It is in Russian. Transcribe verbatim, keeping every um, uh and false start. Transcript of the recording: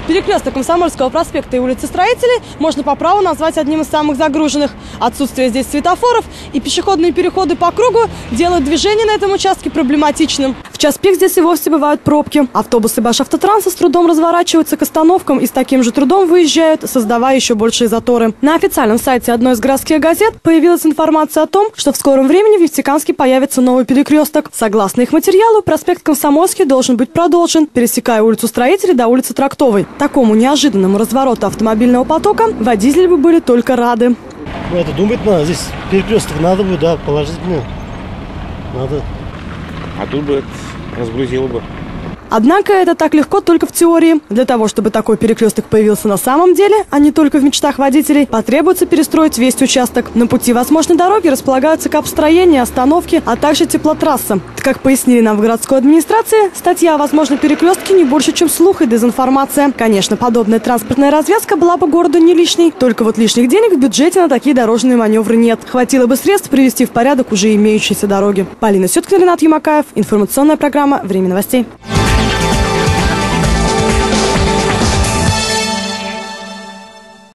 Перекресток Комсомольского проспекта и улицы Строителей можно по праву назвать одним из самых загруженных. Отсутствие здесь светофоров и пешеходные переходы по кругу делают движение на этом участке проблематичным. В час пик здесь и вовсе бывают пробки. Автобусы Башавтотранса с трудом разворачиваются к остановкам и с таким же трудом выезжают, создавая еще большие заторы. На официальном сайте одной из городских газет появилась информация о том, что в скором времени в Нефтекамске появится новый перекресток. Согласно их материалу, проспект Комсомольский должен быть продолжен, пересекая улицу Строителей до улицы Трактовой. Такому неожиданному развороту автомобильного потока водители бы были только рады. Ну, это думать надо. Здесь перекресток надо будет, да, положительно. Надо. А тут бы разгрузило бы. Однако это так легко только в теории. Для того, чтобы такой перекресток появился на самом деле, а не только в мечтах водителей, потребуется перестроить весь участок. На пути возможной дороги располагаются капстроения, остановки, а также теплотрасса. Как пояснили нам в городской администрации, статья о возможном перекрестке не больше, чем слух и дезинформация. Конечно, подобная транспортная развязка была бы городу не лишней. Только вот лишних денег в бюджете на такие дорожные маневры нет. Хватило бы средств привести в порядок уже имеющиеся дороги. Полина Сюткина, Ренат Юмакаев. Информационная программа «Время новостей».